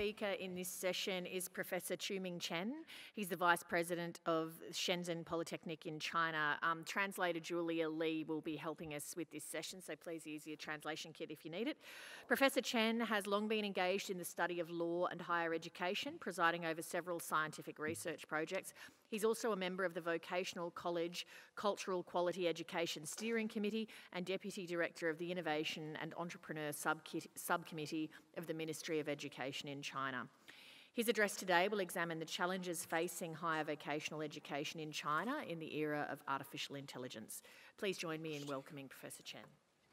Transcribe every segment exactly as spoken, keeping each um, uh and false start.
speaker in this session is Professor Qiuming Chen. He's the Vice President of Shenzhen Polytechnic in China. Um, translator Julia Lee will be helping us with this session, so please use your translation kit if you need it. Professor Chen has long been engaged in the study of law and higher education, presiding over several scientific research projects. He's also a member of the Vocational College Cultural Quality Education Steering Committee and Deputy Director of the Innovation and Entrepreneur Subcommittee of the Ministry of Education in China. His address today will examine the challenges facing higher vocational education in China in the era of artificial intelligence. Please join me in welcoming Professor Chen.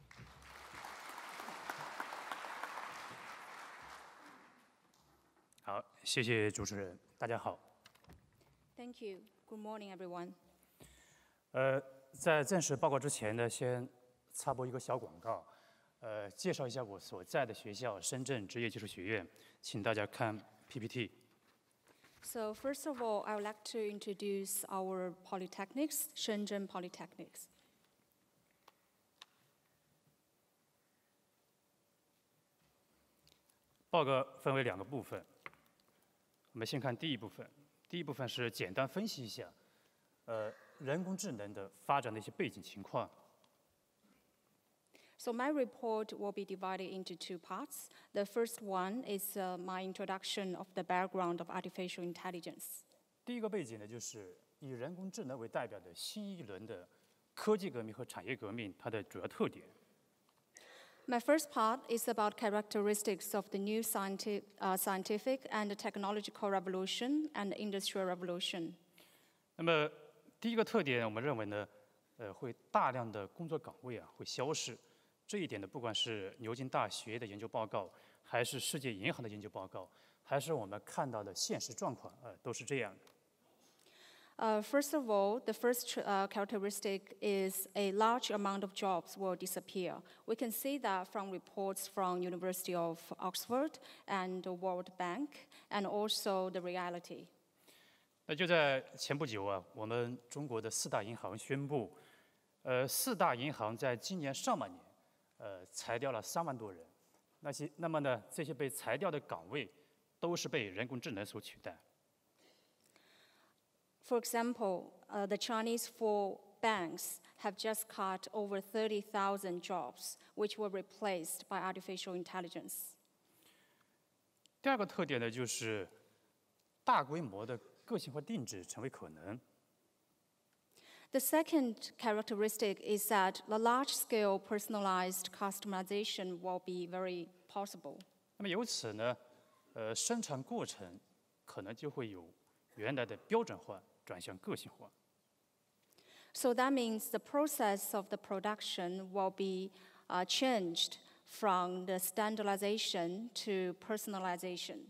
好，谢谢主持人。大家好。 Thank you. Good morning, everyone. 呃，在正式报告之前呢，先插播一个小广告，呃，介绍一下我所在的学校——深圳职业技术学院，请大家看 P P T。 So first of all, I would like to introduce our polytechnics, Shenzhen Polytechnics. 报告分为两个部分，我们先看第一部分。 第一部分是简单分析一下，呃，人工智能的发展的一些背景情况。 So my report will be divided into two parts. The first one is uh, my introduction of the background of artificial intelligence. 第一个背景呢，就是以人工智能为代表的新一轮的科技革命和产业革命，它的主要特点。 My first part is about characteristics of the new scientific, uh, scientific and technological revolution and industrial revolution. 那么第一个特点，我们认为呢，呃，会大量的工作岗位啊会消失。这一点呢，不管是牛津大学的研究报告，还是世界银行的研究报告，还是我们看到的现实状况，呃，都是这样的。 Uh, first of all, the first uh, characteristic is a large amount of jobs will disappear. We can see that from reports from University of Oxford and the World Bank, and also the reality. 那就在前不久啊，我们中国的四大银行宣布，呃，四大银行在今年上半年，呃，裁掉了三万多人。那些，那么呢，这些被裁掉的岗位，都是被人工智能所取代。 For example, uh, the Chinese four banks have just cut over thirty thousand jobs, which were replaced by artificial intelligence. 第二个特点呢，就是大规模的个性化定制成为可能。 The second characteristic is that the large-scale personalized customization will be very possible. 那么由此呢，呃，生产过程可能就会有原来的标准化。 转向个性化。 So that means the process of the production will be uh, changed from the standardization to personalization.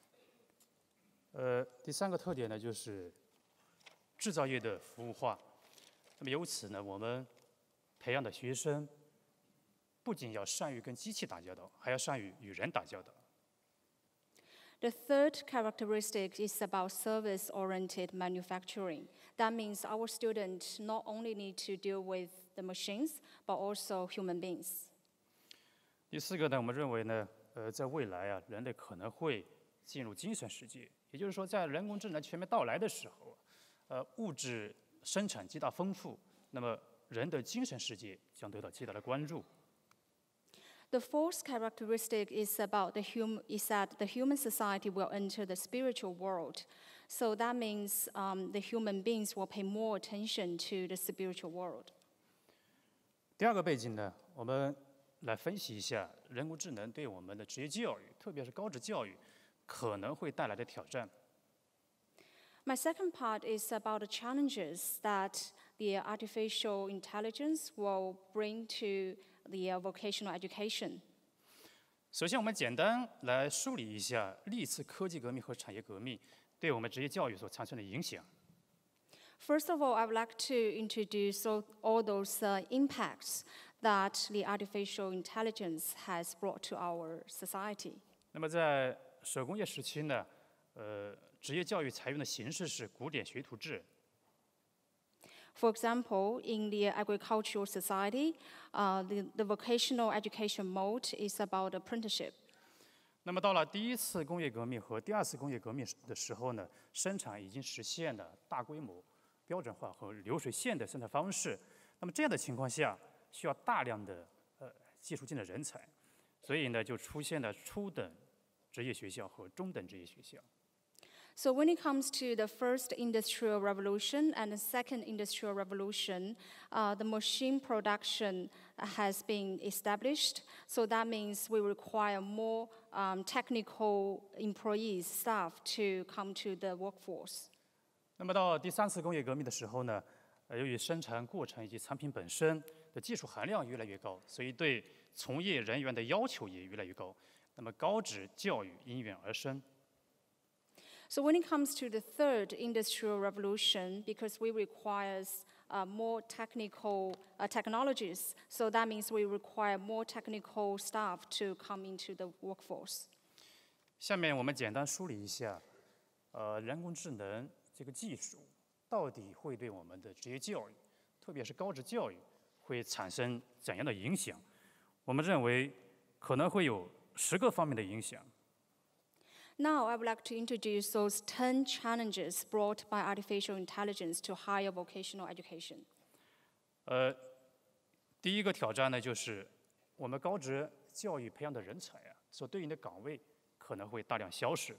呃，第三个特点呢，就是制造业的服务化。那么由此呢，我们培养的学生不仅要善于跟机器打交道，还要善于与人打交道。 The third characteristic is about service-oriented manufacturing. That means our students not only need to deal with the machines, but also human beings. 第四个呢，我们认为呢，呃，在未来啊，人类可能会进入精神世界，也就是说，在人工智能全面到来的时候，呃，物质生产极大丰富，那么人的精神世界将得到极大的关注。 The fourth characteristic is about the hum is that the human society will enter the spiritual world. So that means um, the human beings will pay more attention to the spiritual world. 第二个背景呢，我们来分析一下人工智能对我们的职业教育，特别是高职教育，可能会带来的挑战。 My second part is about the challenges that the artificial intelligence will bring to the uh, vocational education. 首先，我们简单来梳理一下历次科技革命和产业革命对我们职业教育所产生的影响。 First of all, I would like to introduce all, all those uh, impacts that the artificial intelligence has brought to our society. 那么，在手工业时期呢，呃，职业教育采用的形式是古典学徒制。 For example, in the agricultural society, uh, the, the vocational education mode is about apprenticeship. 那么到了第一次工业革命和第二次工业革命的时候呢，生产已经实现了大规模、标准化和流水线的生产方式。那么这样的情况下，需要大量的呃技术性的人才，所以呢，就出现了初等职业学校和中等职业学校。 So when it comes to the first industrial revolution and the second industrial revolution, uh, the machine production has been established. So that means we require more um, technical employees, staff to come to the workforce. 那么到第三次工业革命的时候呢，呃，由于生产过程以及产品本身的技术含量越来越高，所以对从业人员的要求也越来越高。那么高职教育应运而生。 So when it comes to the third industrial revolution, because we requires uh, more technical uh, technologies, so that means we require more technical staff to come into the workforce. 下面我们简单梳理一下，呃，人工智能这个技术到底会对我们的职业教育，特别是高职教育，会产生怎样的影响？我们认为可能会有十个方面的影响。 Now, I would like to introduce those ten challenges brought by artificial intelligence to higher vocational education. 呃，第一个挑战呢，就是我们高职教育培养的人才啊，所对应的岗位可能会大量消失。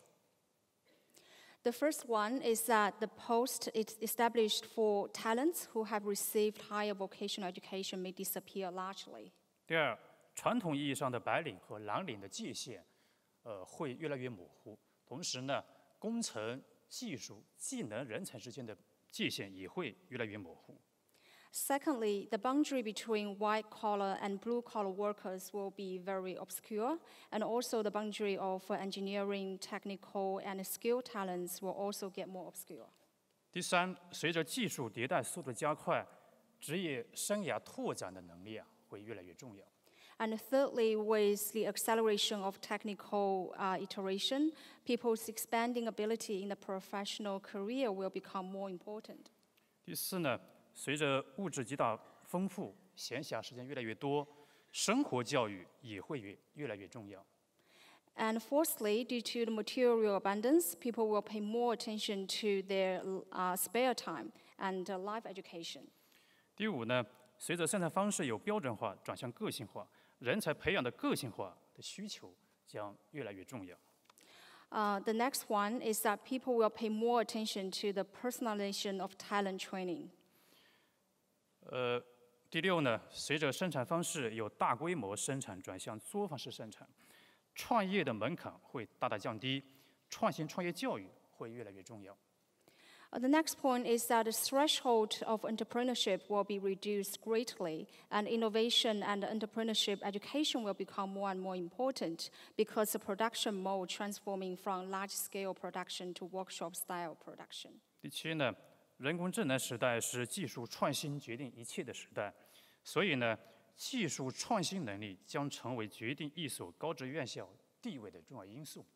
The first one is that the post is established for talents who have received higher vocational education may disappear largely. 第二，传统意义上的白领和蓝领的界限。呃，会越来越模糊。同时呢，工程、技术、技能、人才之间的界限也会越来越模糊。 Secondly, the boundary between white-collar and blue-collar workers will be very obscure, and also the boundary of engineering, technical, and skilled talents will also get more obscure. 第三，随着技术迭代速度加快，职业生涯拓展的能力啊，会越来越重要。 And thirdly, with the acceleration of technical uh, iteration, people's expanding ability in the professional career will become more important. 第四呢，随着物质极大丰富，闲暇时间越来越多，生活教育也会越越来越重要。 And fourthly, due to the material abundance, people will pay more attention to their uh, spare time and uh, life education. 第五呢，随着生产方式由标准化转向个性化。人才培养的个性化的需求将越来越重要。 Uh, the next one is that people will pay more attention to the personalization of talent training. 呃，第六呢，随着生产方式由大规模生产转向作坊式生产，创业的门槛会大大降低，创新创业教育会越来越重要。 Uh, the next point is that the threshold of entrepreneurship will be reduced greatly, and innovation and entrepreneurship education will become more and more important because the production mode transforming from large-scale production to workshop-style production. 第七呢，人工智能时代是技术创新决定一切的时代，所以呢，技术创新能力将成为决定一所高职院校地位的重要因素。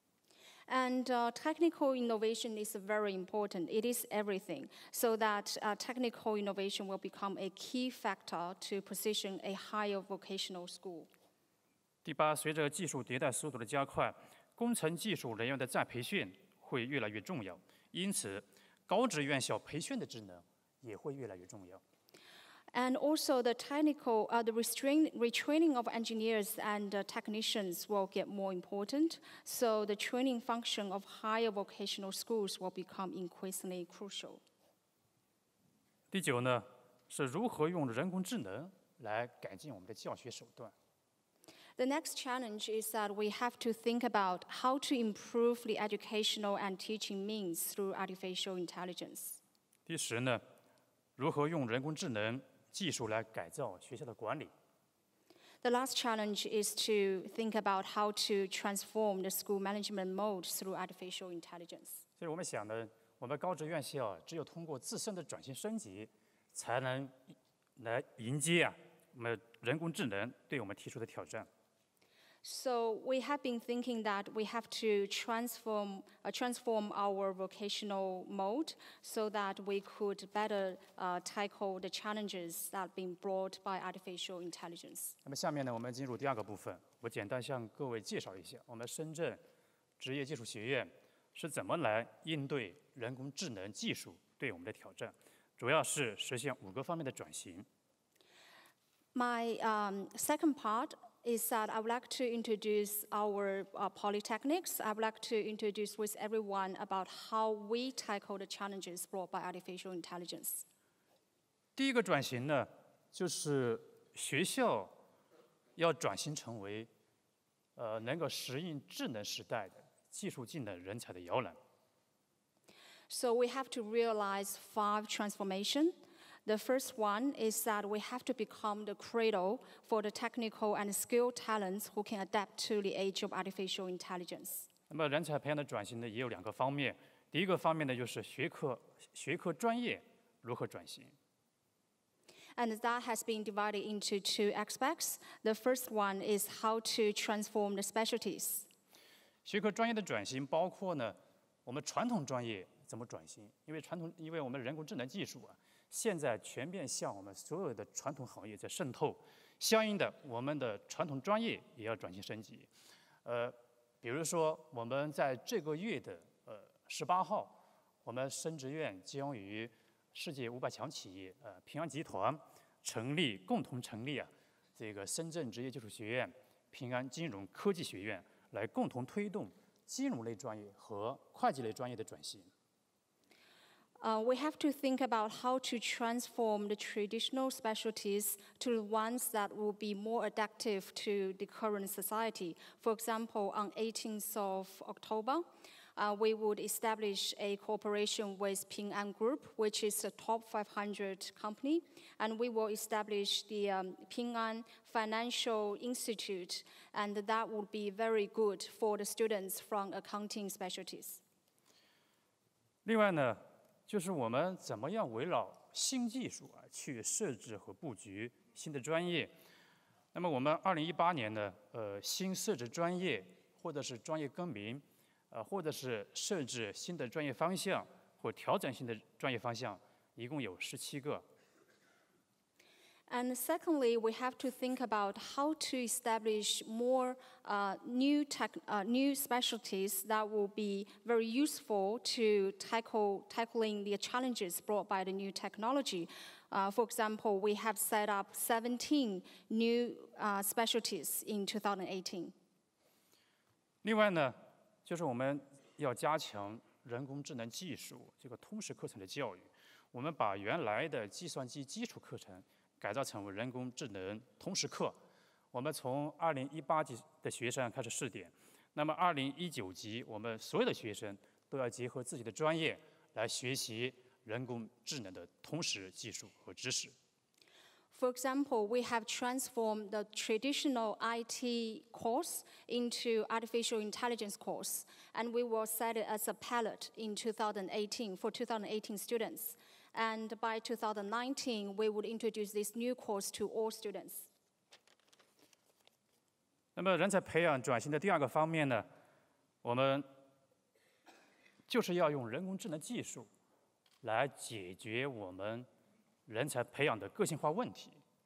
And uh, technical innovation is very important. It is everything. So that uh, technical innovation will become a key factor to position a higher vocational school. 第八，随着技术迭代速度的加快，工程技术人员的再培训会越来越重要，因此，高职院校培训的职能也会越来越重要。 And also the technical, uh, the restrain, retraining of engineers and uh, technicians will get more important. So the training function of higher vocational schools will become increasingly crucial. 第九呢，是如何用人工智能来改进我们的教学手段。 The next challenge is that we have to think about how to improve the educational and teaching means through artificial intelligence. 第十呢，如何用人工智能技术来改造学校的管理。 The last challenge is to think about how to transform the school management mode through artificial intelligence. 所以我们想呢，我们高职院校只有通过自身的转型升级，才能来迎接啊我们人工智能对我们提出的挑战。 So we have been thinking that we have to transform, uh, transform our vocational mode so that we could better uh, tackle the challenges that have been brought by artificial intelligence. 那么下面呢，我们进入第二个部分，我简单向各位介绍一下我们深圳职业技术学院是怎么来应对人工智能技术对我们的挑战，主要是实现五个方面的转型。 My um, second part is that I would like to introduce our uh, polytechnics. I would like to introduce with everyone about how we tackle the challenges brought by artificial intelligence. 第一个转型呢，就是学校要转型成为呃能够适应智能时代的技术技能人才的摇篮。 So we have to realize five transformations. The first one is that we have to become the cradle for the technical and skilled talents who can adapt to the age of artificial intelligence. 那么人才培养的转型呢，也有两个方面。第一个方面呢，就是学科学科专业如何转型。 And that has been divided into two aspects. The first one is how to transform the specialties. 学科专业的转型包括呢，我们传统专业怎么转型？因为传统，因为我们人工智能技术啊。现在全面向我们所有的传统行业在渗透，相应的，我们的传统专业也要转型升级。呃，比如说我们在这个月的呃十八号，我们深职院将与世界五百强企业呃平安集团成立，共同成立啊这个深圳职业技术学院、平安金融科技学院，来共同推动金融类专业和会计类专业的转型。 Uh, we have to think about how to transform the traditional specialties to the ones that will be more adaptive to the current society. For example, on eighteenth of October, uh, we would establish a cooperation with Ping An Group, which is a top five hundred company, and we will establish the um, Ping An Financial Institute, and that would be very good for the students from accounting specialties. 另外呢，就是我们怎么样围绕新技术啊去设置和布局新的专业。那么我们二零一八年呢，呃，新设置专业或者是专业更名，呃，或者是设置新的专业方向或调整新的专业方向，一共有十七个。 And secondly, we have to think about how to establish more uh, new, tech, uh, new specialties that will be very useful to tackle tackling the challenges brought by the new technology. Uh, for example, we have set up seventeen new uh, specialties in two thousand eighteen. 另外呢，就是我们要加强人工智能技术这个通识课程的教育。我们把原来的计算机基础课程改造成为人工智能通识课。我们从二零一八级的学生开始试点，那么二零一九级我们所有的学生都要结合自己的专业来学习人工智能的通识技术和知识。 For example, we have transformed the traditional I T course into artificial intelligence course, and we will set it as a pilot in two thousand eighteen for two thousand eighteen students. And by two thousand nineteen, we would introduce this new course to all students. 那么人才培养转型的第二个方面呢，我们就是要用人工智能技术来解决我们人才培养的个性化问题。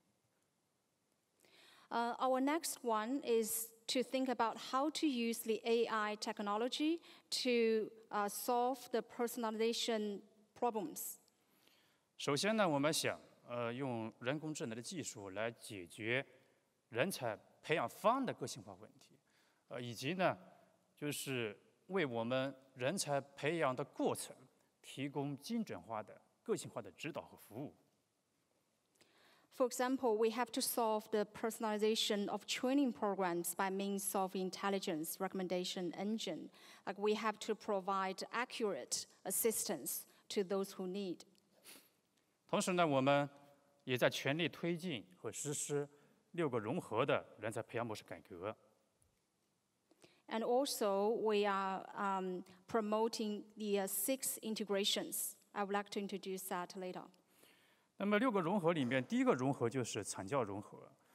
Uh, our next one is to think about how to use the A I technology to uh, solve the personalization problems. 首先呢，我们想呃用人工智能的技术来解决人才培养方的个性化问题，呃，以及呢，就是为我们人才培养的过程提供精准化的、个性化的指导和服务。 For example, we have to solve the personalization of training programs by means of intelligence recommendation engine. Like we have to provide accurate assistance to those who need. 同时呢，我们也在全力推进和实施六个融合的人才培养模式改革。 And also, we are um, promoting the uh, six integrations. I would like to introduce that later. 那么六个融合里面，第一个融合就是产教融合。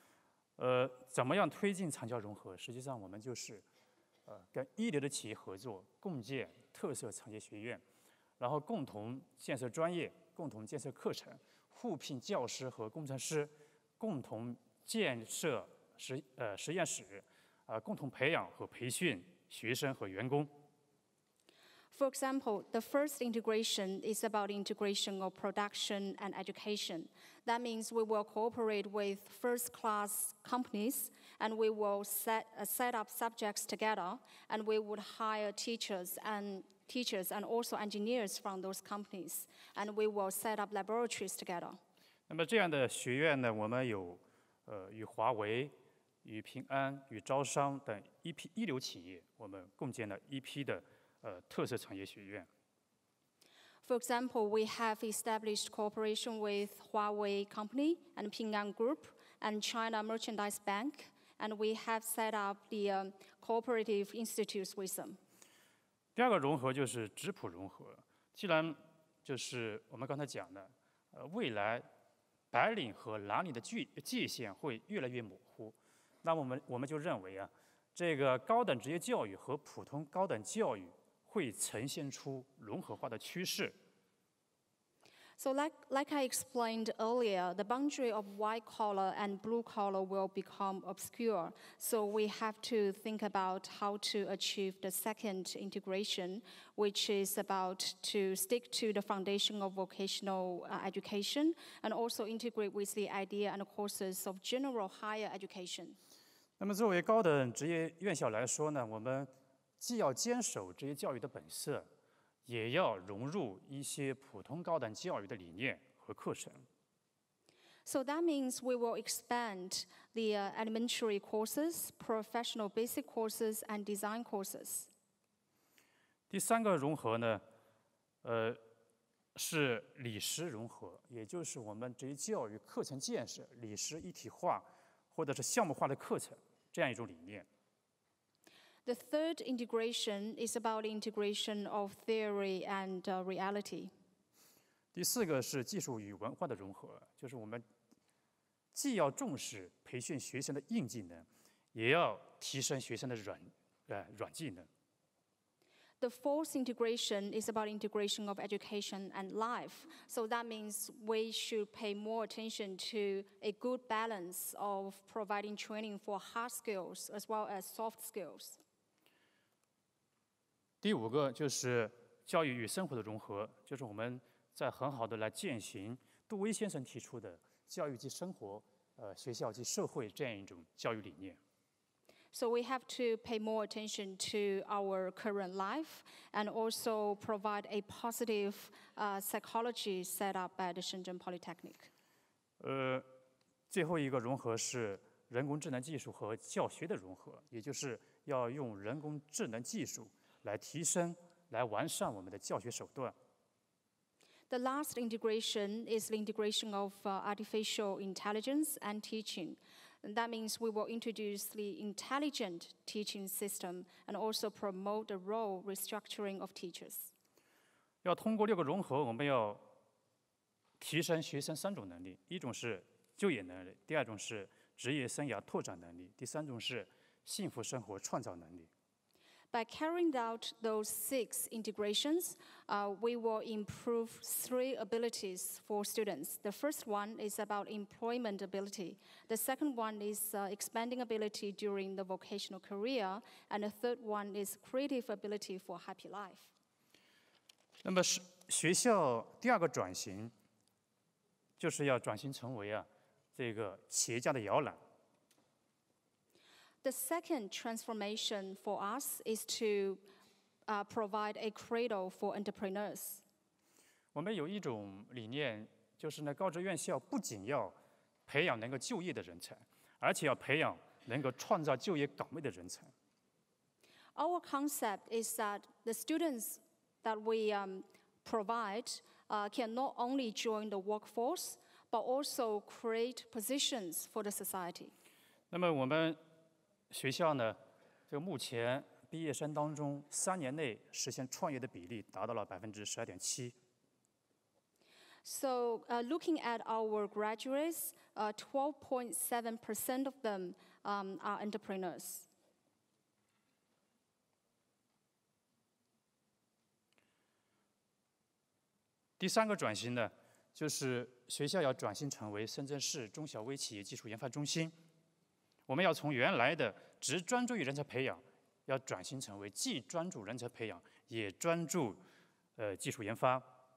呃，怎么样推进产教融合？实际上，我们就是，呃，跟一流的企业合作，共建特色产业学院，然后共同建设专业，共同建设课程，互聘教师和工程师，共同建设实呃实验室，啊、呃，共同培养和培训学生和员工。 For example, the first integration is about integration of production and education. That means we will cooperate with first-class companies, and we will set, uh, set up subjects together, and we would hire teachers and teachers and also engineers from those companies, and we will set up laboratories together. 那么这样的学院呢，我们有呃与华为、与平安、与招商等一批一流企业，我们共建了一批的。呃，特色产业学院。 For example, we have established cooperation with Huawei Company and Ping An Group and China Merchandise Bank, and we have set up the um, cooperative institutes with them. 第二个融合就是质朴融合。既然就是我们刚才讲的，呃，未来白领和蓝领的界界限会越来越模糊，那么我们我们就认为啊，这个高等职业教育和普通高等教育会呈现出融合化的趋势。 So like, like I explained earlier, the boundary of white collar and blue collar will become obscure. So we have to think about how to achieve the second integration, which is about to stick to the foundation of vocational uh, education and also integrate with the idea and courses of general higher education. 那么作为高等职业院校来说呢，我们既要坚守职业教育的本色，也要融入一些普通高等教育的理念和课程。 So that means we will expand the uh, elementary courses, professional basic courses, and design courses. 第三个融合呢，呃，是理实融合，也就是我们职业教育课程建设理实一体化，或者是项目化的课程这样一种理念。 The third integration is about integration of theory and uh, reality. 第四个是技术与文化的融合，就是我们既要重视培训学生的硬技能，也要提升学生的软呃软技能。 The fourth integration is about integration of education and life. So that means we should pay more attention to a good balance of providing training for hard skills as well as soft skills. 第五个就是教育与生活的融合，就是我们在很好的来践行杜威先生提出的教育即生活，呃，学校即社会这样一种教育理念。 So we have to pay more attention to our current life and also provide a positive uh, psychology set up by the Shenzhen Polytechnic. 呃，最后一个融合是人工智能技术和教学的融合，也就是要用人工智能技术来提升、来完善我们的教学手段。 The last integration is the integration of uh, artificial intelligence and teaching. And that means we will introduce the intelligent teaching system and also promote the role restructuring of teachers. 要通过六个融合，我们要提升学生三种能力：一种是就业能力，第二种是职业生涯拓展能力，第三种是幸福生活创造能力。 By carrying out those six integrations, uh, we will improve three abilities for students. The first one is about employment ability. The second one is uh, expanding ability during the vocational career. And the third one is creative ability for happy life. 那么是学校第二个转型，就是要转型成为啊这个企业家的摇篮。 The second transformation for us is to uh, provide a cradle for entrepreneurs. 我们有一种理念，就是呢，高职院校不仅要培养能够就业的人才，而且要培养能够创造就业岗位的人才。 Our concept is that the students that we um, provide uh, can not only join the workforce, but also create positions for the society. 那么我们学校呢，这个目前毕业生当中，三年内实现创业的比例达到了百分之十二点七。 So uh, looking at our graduates, uh, twelve point seven percent of them um, are entrepreneurs. 第三个转型呢，就是学校要转型成为深圳市中小微企业技术研发中心。我们要从原来的只专注于人才培养，要转型成为既专注人才培养，也专注呃技术研发。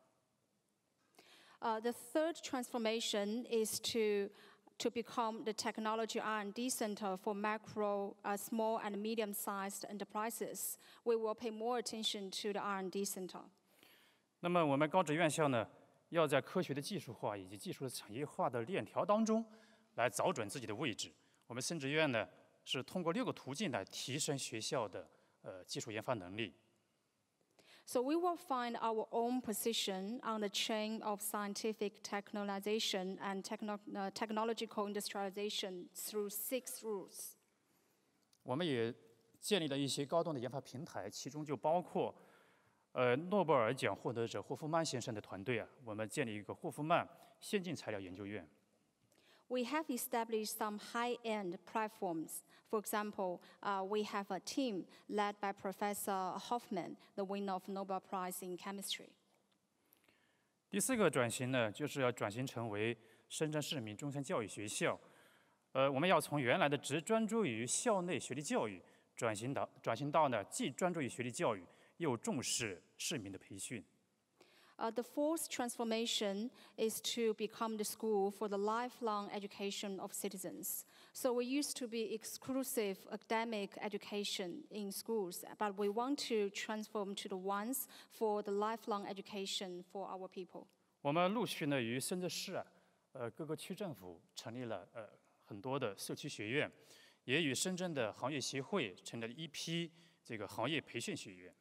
Uh, the third transformation is to, to become the technology R and D center for macro, uh, small and medium-sized enterprises. We will pay more attention to the R and D center. 那么我们高职院校呢，要在科学的技术化以及技术的产业化的链条当中，来找准自己的位置。我们深职院呢，是通过六个途径来提升学校的呃技术研发能力。 So we will find our own position on the chain of scientific technologization and techno uh, technological industrialization through six routes. 我们也建立了一些高端的研发平台，其中就包括，呃，诺贝尔奖获得者霍夫曼先生的团队啊，我们建立一个霍夫曼先进材料研究院。 We have established some high-end platforms. For example, uh, we have a team led by Professor Hoffman, the winner of Nobel Prize in Chemistry. 第四个转型呢，就是要转型成为深圳市民终身教育学校。呃，我们要从原来的只专注于校内学历教育，转型到转型到呢，既专注于学历教育，又重视市民的培训。 Uh, the fourth transformation is to become the school for the lifelong education of citizens. So we used to be exclusive academic education in schools, but we want to transform to the ones for the lifelong education for our people. 我们陆续呢与深圳市啊，呃各个区政府成立了呃很多的社区学院，也与深圳的行业协会成立了一批这个行业培训学院。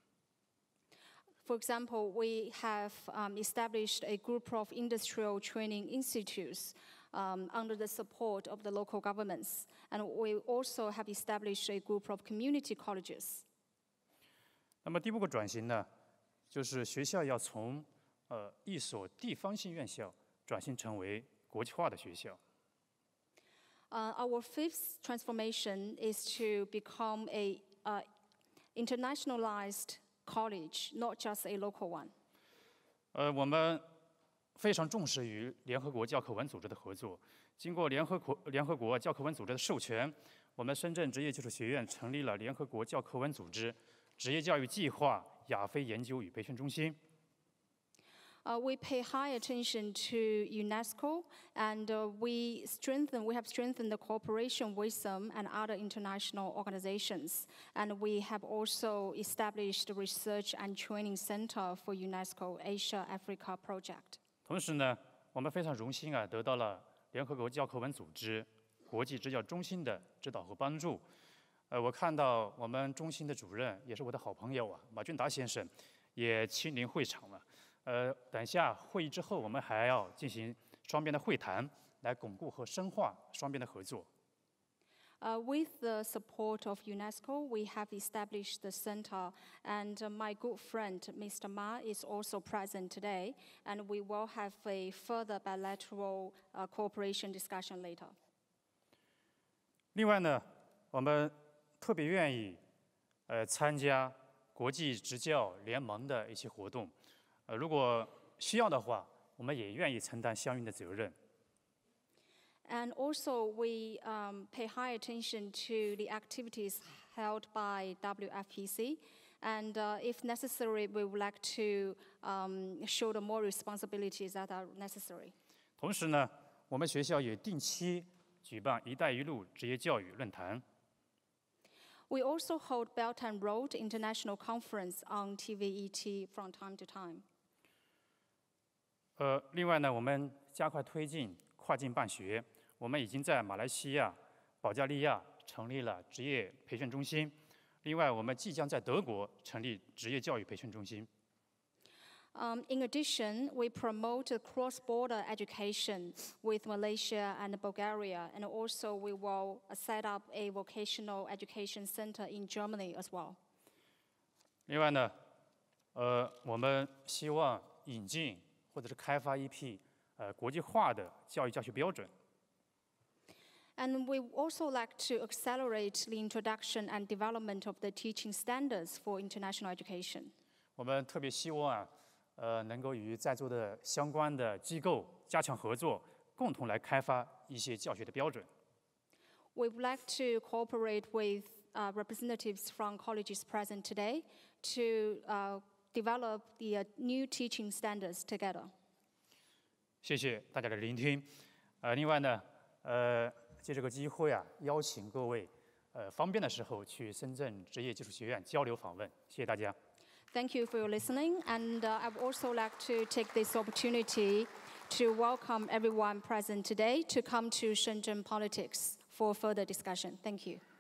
For example, we have um, established a group of industrial training institutes um, under the support of the local governments. And we also have established a group of community colleges. 那么第五个转型呢，就是学校要从呃一所地方性院校转型成为国际化的学校。 Uh, our fifth transformation is to become a uh, internationalized college, not just a local one. 呃，我们非常重视与联合国教科文组织的合作。经过联合国联合国教科文组织的授权，我们深圳职业技术学院成立了联合国教科文组织职业教育计划亚非研究与培训中心。 Uh, we pay high attention to UNESCO, and uh, we strengthen. We have strengthened the cooperation with them and other international organizations, and we have also established a research and training center for UNESCO Asia Africa project. 同时呢，我们非常荣幸啊，得到了联合国教科文组织国际支教中心的指导和帮助。呃，我看到我们中心的主任也是我的好朋友啊，马俊达先生，也亲临会场了。 呃，等一下会议之后，我们还要进行双边的会谈，来巩固和深化双边的合作。 Uh, with the support of UNESCO, we have established the center, and uh, my good friend, Mister Ma, is also present today, and we will have a further bilateral uh, cooperation discussion later. 另外呢，我们特别愿意呃参加国际职教联盟的一些活动。 呃，如果需要的话，我们也愿意承担相应的责任。 And also, we um, pay high attention to the activities held by W F P C, and uh, if necessary, we would like to um, shoulder more responsibilities that are necessary. 同时呢，我们学校也定期举办“一带一路”职业教育论坛。 We also hold Belt and Road International Conference on T V E T from time to time. 呃，另外呢，我们加快推进跨境办学，我们已经在马来西亚、保加利亚成立了职业培训中心。另外，我们即将在德国成立职业教育培训中心。 Um, in addition, we promote cross-border education with Malaysia and Bulgaria, and also we will set up a vocational education center in Germany as well. 另外呢，呃，我们希望引进或者是开发一批呃国际化的教育教学标准。 And we also like to accelerate the introduction and development of the teaching standards for international education. 我们特别希望啊，呃，能够与在座的相关的机构加强合作，共同来开发一些教学的标准。 We would like to cooperate with uh, representatives from colleges present today to uh, develop the uh, new teaching standards together. 谢谢大家的聆听。呃，另外呢，呃，借这个机会啊，邀请各位，呃，方便的时候去深圳职业技术学院交流访问。谢谢大家。 Thank you for your listening, and uh, I would also like to take this opportunity to welcome everyone present today to come to Shenzhen Politics for further discussion. Thank you.